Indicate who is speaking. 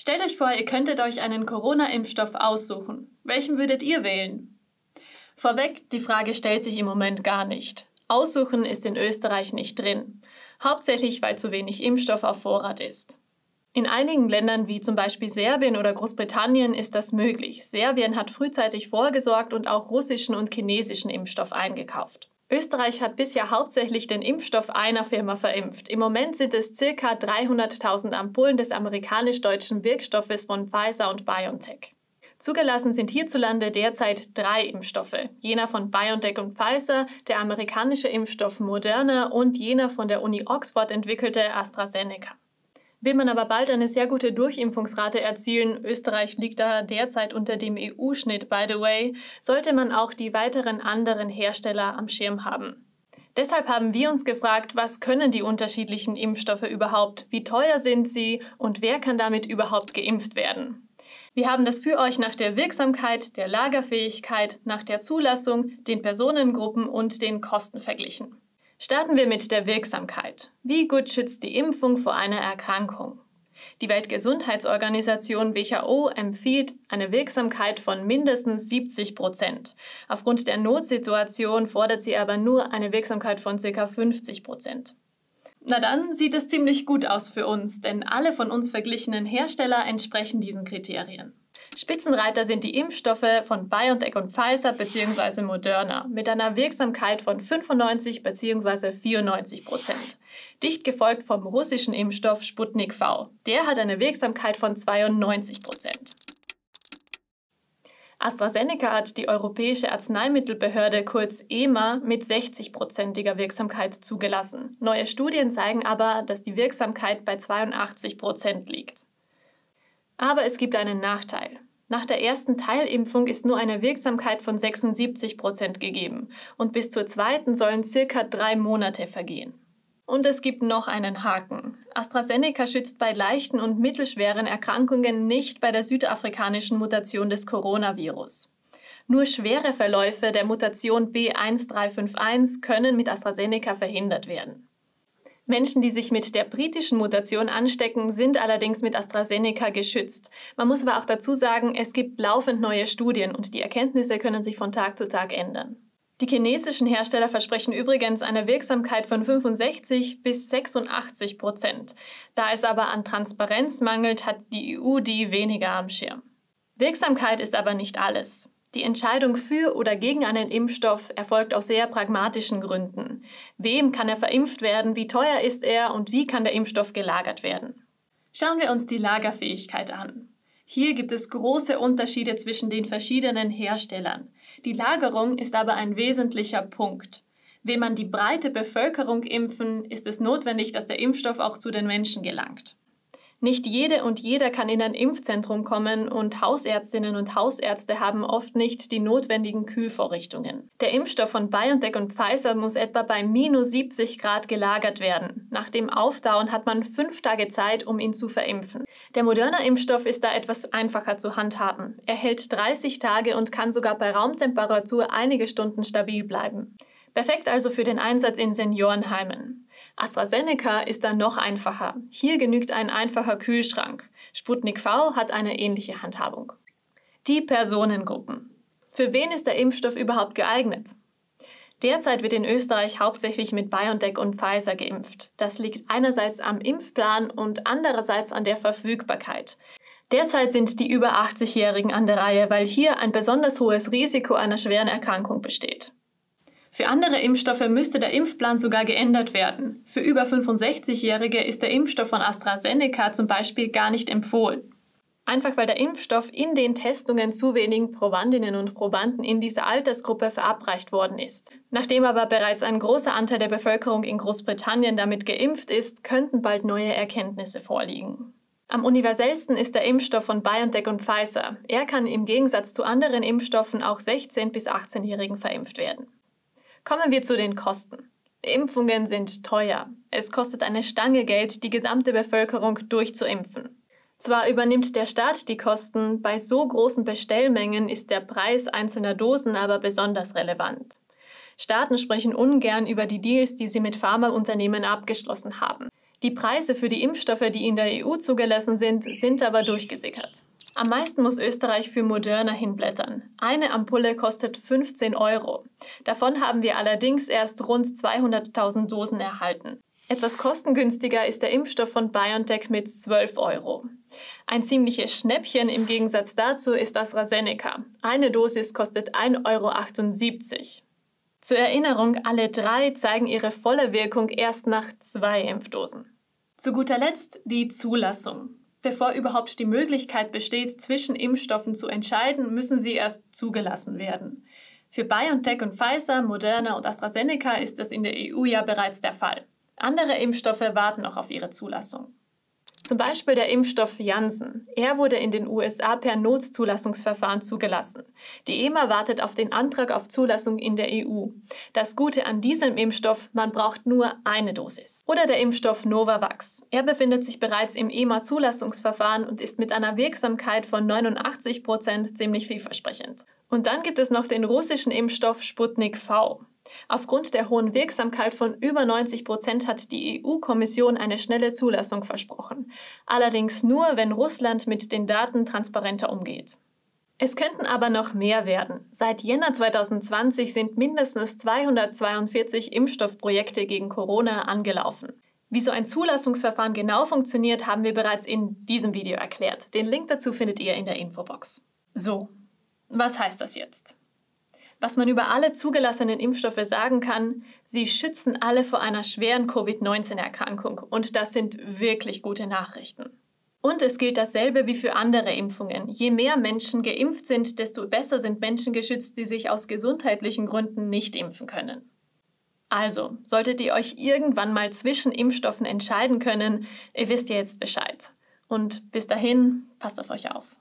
Speaker 1: Stellt euch vor, ihr könntet euch einen Corona-Impfstoff aussuchen. Welchen würdet ihr wählen? Vorweg, die Frage stellt sich im Moment gar nicht. Aussuchen ist in Österreich nicht drin. Hauptsächlich, weil zu wenig Impfstoff auf Vorrat ist. In einigen Ländern wie zum Beispiel Serbien oder Großbritannien ist das möglich. Serbien hat frühzeitig vorgesorgt und auch russischen und chinesischen Impfstoff eingekauft. Österreich hat bisher hauptsächlich den Impfstoff einer Firma verimpft. Im Moment sind es ca. 300.000 Ampullen des amerikanisch-deutschen Wirkstoffes von Pfizer und BioNTech. Zugelassen sind hierzulande derzeit 3 Impfstoffe, jener von BioNTech und Pfizer, der amerikanische Impfstoff Moderna und jener von der Uni Oxford entwickelte AstraZeneca. Will man aber bald eine sehr gute Durchimpfungsrate erzielen, Österreich liegt da derzeit unter dem EU-Schnitt by the way, sollte man auch die weiteren anderen Hersteller am Schirm haben. Deshalb haben wir uns gefragt, was können die unterschiedlichen Impfstoffe überhaupt, wie teuer sind sie und wer kann damit überhaupt geimpft werden? Wir haben das für euch nach der Wirksamkeit, der Lagerfähigkeit, nach der Zulassung, den Personengruppen und den Kosten verglichen. Starten wir mit der Wirksamkeit. Wie gut schützt die Impfung vor einer Erkrankung? Die Weltgesundheitsorganisation WHO empfiehlt eine Wirksamkeit von mindestens 70%. Aufgrund der Notsituation fordert sie aber nur eine Wirksamkeit von ca. 50%. Na dann sieht es ziemlich gut aus für uns, denn alle von uns verglichenen Hersteller entsprechen diesen Kriterien. Spitzenreiter sind die Impfstoffe von BioNTech und Pfizer bzw. Moderna mit einer Wirksamkeit von 95 bzw. 94%. Dicht gefolgt vom russischen Impfstoff Sputnik V. Der hat eine Wirksamkeit von 92%. AstraZeneca hat die Europäische Arzneimittelbehörde kurz EMA mit 60%iger Wirksamkeit zugelassen. Neue Studien zeigen aber, dass die Wirksamkeit bei 82% liegt. Aber es gibt einen Nachteil. Nach der ersten Teilimpfung ist nur eine Wirksamkeit von 76% gegeben und bis zur zweiten sollen ca. 3 Monate vergehen. Und es gibt noch einen Haken. AstraZeneca schützt bei leichten und mittelschweren Erkrankungen nicht bei der südafrikanischen Mutation des Coronavirus. Nur schwere Verläufe der Mutation B1351 können mit AstraZeneca verhindert werden. Menschen, die sich mit der britischen Mutation anstecken, sind allerdings mit AstraZeneca geschützt. Man muss aber auch dazu sagen, es gibt laufend neue Studien und die Erkenntnisse können sich von Tag zu Tag ändern. Die chinesischen Hersteller versprechen übrigens eine Wirksamkeit von 65 bis 86%. Da es aber an Transparenz mangelt, hat die EU die weniger am Schirm. Wirksamkeit ist aber nicht alles. Die Entscheidung für oder gegen einen Impfstoff erfolgt aus sehr pragmatischen Gründen. Wem kann er verimpft werden, wie teuer ist er und wie kann der Impfstoff gelagert werden? Schauen wir uns die Lagerfähigkeit an. Hier gibt es große Unterschiede zwischen den verschiedenen Herstellern. Die Lagerung ist aber ein wesentlicher Punkt. Will man die breite Bevölkerung impfen, ist es notwendig, dass der Impfstoff auch zu den Menschen gelangt. Nicht jede und jeder kann in ein Impfzentrum kommen und Hausärztinnen und Hausärzte haben oft nicht die notwendigen Kühlvorrichtungen. Der Impfstoff von BioNTech und Pfizer muss etwa bei -70 Grad gelagert werden. Nach dem Auftauen hat man 5 Tage Zeit, um ihn zu verimpfen. Der Moderna-Impfstoff ist da etwas einfacher zu handhaben. Er hält 30 Tage und kann sogar bei Raumtemperatur einige Stunden stabil bleiben. Perfekt also für den Einsatz in Seniorenheimen. AstraZeneca ist dann noch einfacher. Hier genügt ein einfacher Kühlschrank. Sputnik V hat eine ähnliche Handhabung. Die Personengruppen. Für wen ist der Impfstoff überhaupt geeignet? Derzeit wird in Österreich hauptsächlich mit BioNTech und Pfizer geimpft. Das liegt einerseits am Impfplan und andererseits an der Verfügbarkeit. Derzeit sind die über 80-Jährigen an der Reihe, weil hier ein besonders hohes Risiko einer schweren Erkrankung besteht. Für andere Impfstoffe müsste der Impfplan sogar geändert werden. Für über 65-Jährige ist der Impfstoff von AstraZeneca zum Beispiel gar nicht empfohlen. Einfach weil der Impfstoff in den Testungen zu wenigen Probandinnen und Probanden in dieser Altersgruppe verabreicht worden ist. Nachdem aber bereits ein großer Anteil der Bevölkerung in Großbritannien damit geimpft ist, könnten bald neue Erkenntnisse vorliegen. Am universellsten ist der Impfstoff von BioNTech und Pfizer. Er kann im Gegensatz zu anderen Impfstoffen auch 16- bis 18-Jährigen verimpft werden. Kommen wir zu den Kosten. Impfungen sind teuer. Es kostet eine Stange Geld, die gesamte Bevölkerung durchzuimpfen. Zwar übernimmt der Staat die Kosten, bei so großen Bestellmengen ist der Preis einzelner Dosen aber besonders relevant. Staaten sprechen ungern über die Deals, die sie mit Pharmaunternehmen abgeschlossen haben. Die Preise für die Impfstoffe, die in der EU zugelassen sind, sind aber durchgesickert. Am meisten muss Österreich für Moderna hinblättern. Eine Ampulle kostet 15 Euro. Davon haben wir allerdings erst rund 200.000 Dosen erhalten. Etwas kostengünstiger ist der Impfstoff von BioNTech mit 12 Euro. Ein ziemliches Schnäppchen im Gegensatz dazu ist AstraZeneca. Eine Dosis kostet 1,78 Euro. Zur Erinnerung, alle 3 zeigen ihre volle Wirkung erst nach 2 Impfdosen. Zu guter Letzt die Zulassung. Bevor überhaupt die Möglichkeit besteht, zwischen Impfstoffen zu entscheiden, müssen sie erst zugelassen werden. Für BioNTech und Pfizer, Moderna und AstraZeneca ist das in der EU ja bereits der Fall. Andere Impfstoffe warten noch auf ihre Zulassung. Zum Beispiel der Impfstoff Janssen. Er wurde in den USA per Notzulassungsverfahren zugelassen. Die EMA wartet auf den Antrag auf Zulassung in der EU. Das Gute an diesem Impfstoff, man braucht nur eine Dosis. Oder der Impfstoff Novavax. Er befindet sich bereits im EMA-Zulassungsverfahren und ist mit einer Wirksamkeit von 89% ziemlich vielversprechend. Und dann gibt es noch den russischen Impfstoff Sputnik V. Aufgrund der hohen Wirksamkeit von über 90% hat die EU-Kommission eine schnelle Zulassung versprochen. Allerdings nur, wenn Russland mit den Daten transparenter umgeht. Es könnten aber noch mehr werden. Seit Jänner 2020 sind mindestens 242 Impfstoffprojekte gegen Corona angelaufen. Wie so ein Zulassungsverfahren genau funktioniert, haben wir bereits in diesem Video erklärt. Den Link dazu findet ihr in der Infobox. So, was heißt das jetzt? Was man über alle zugelassenen Impfstoffe sagen kann, sie schützen alle vor einer schweren Covid-19-Erkrankung und das sind wirklich gute Nachrichten. Und es gilt dasselbe wie für andere Impfungen. Je mehr Menschen geimpft sind, desto besser sind Menschen geschützt, die sich aus gesundheitlichen Gründen nicht impfen können. Also, solltet ihr euch irgendwann mal zwischen Impfstoffen entscheiden können, ihr wisst jetzt Bescheid. Und bis dahin, passt auf euch auf.